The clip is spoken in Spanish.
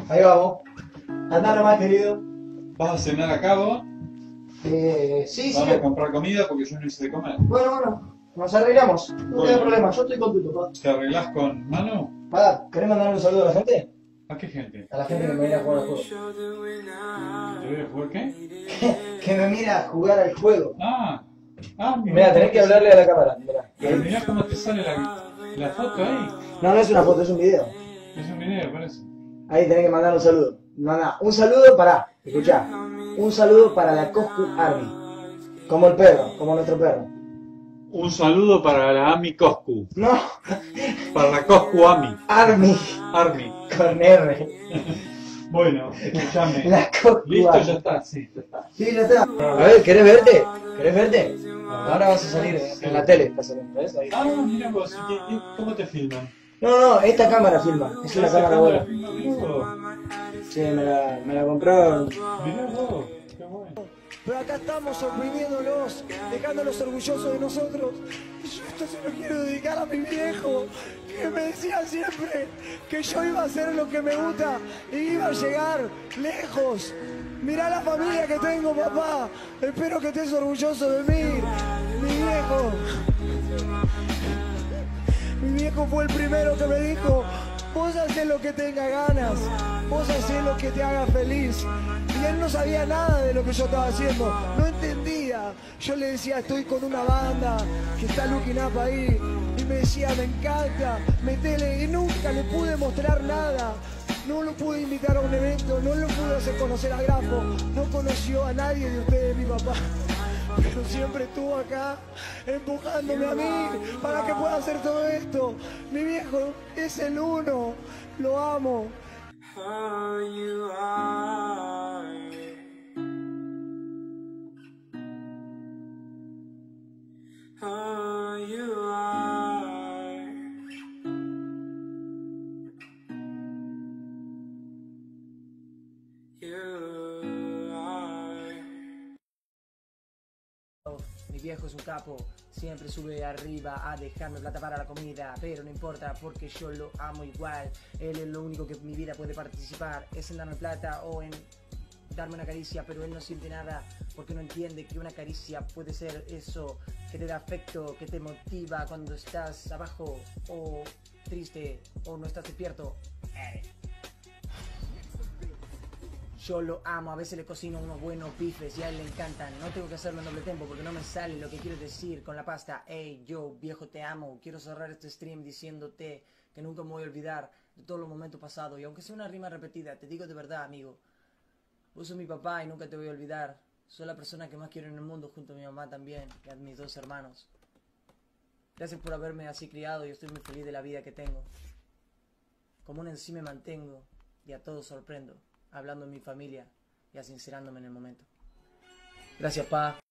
Ahí vamos. Andá nomás, querido. ¿Vas a cenar a cabo? Sí, ¿Vamos a comprar comida? Porque yo no hice de comer. Bueno, nos arreglamos. No Bueno. tengo problema, yo estoy contento, papá. ¿Te arreglás con Manu? Papá, ¿querés mandarle un saludo a la gente? ¿A qué gente? A la gente que me mira jugar al juego. ¿Te voy a jugar qué? Que me mira jugar al juego. Mirá, Tenés que hablarle a la cámara. Mirá. Pero mirá cómo te sale la foto ahí. No, no es una foto, es un video. Es un video, parece. Ahí tenés que mandar un saludo. Manda un saludo para, escuchá, un saludo para la Coscu Army. Como el perro, como nuestro perro. Un saludo para la Ami Coscu. No, Para la Coscu Ami. Army, Army. con R. Bueno, escuchame. La Coscu Listo, Army. ya está, sí, ya está. Sí, ya está. A ver, ¿querés verte? ¿Querés verte? Ahora vas a salir en la tele, estás saliendo, ¿ves? Ahí. Mira vos, ¿cómo te filman? No, esta cámara filma, es una cámara buena. Mirá vos, Sí, me la compraron. mirá vos, qué bueno. Pero acá estamos oprimiéndolos, dejándolos orgullosos de nosotros. Y yo esto se lo quiero dedicar a mi viejo, que me decía siempre que yo iba a hacer lo que me gusta y iba a llegar lejos. Mirá la familia que tengo, papá. Espero que estés orgulloso de mí, mi viejo. Mi viejo fue el primero que me dijo: vos hacés lo que tengas ganas, vos hacés lo que te haga feliz. Y él no sabía nada de lo que yo estaba haciendo, no entendía. Yo le decía: estoy con una banda que está looking up ahí. Y me decía: me encanta, metele. Y nunca le pude mostrar nada. No lo pude invitar a un evento, no lo pude hacer conocer a Grafo. No conoció a nadie de ustedes, mi papá. Pero siempre estuvo acá, empujándome a mí para que pueda hacer todo esto. Mi viejo es el uno, lo amo. Mi viejo es un capo, siempre sube arriba a dejarme plata para la comida, pero no importa porque yo lo amo igual. Él es lo único que en mi vida puede participar, es en darme plata o en darme una caricia, pero él no siente nada porque no entiende que una caricia puede ser eso que te da afecto, que te motiva cuando estás abajo o triste o no estás despierto. Yo lo amo, a veces le cocino unos buenos bifes y a él le encantan. No tengo que hacerlo en doble tempo porque no me sale lo que quiero decir con la pasta. Hey, yo, viejo, te amo. Quiero cerrar este stream diciéndote que nunca me voy a olvidar de todos los momentos pasados. Y aunque sea una rima repetida, te digo de verdad, amigo. Vos sos mi papá y nunca te voy a olvidar. Soy la persona que más quiero en el mundo junto a mi mamá también y a mis dos hermanos. Gracias por haberme así criado y estoy muy feliz de la vida que tengo. Como un en sí me mantengo y a todos sorprendo, hablando en mi familia y asincerándome en el momento. Gracias, pa.